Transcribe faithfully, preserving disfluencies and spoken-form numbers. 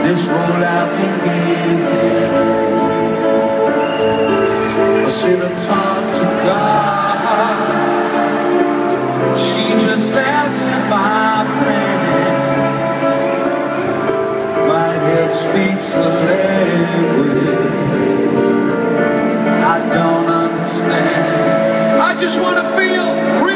this road I can give. I sit and talk to God. She just laughs at my plan. My head speaks a language I don't understand. I just want to feel real.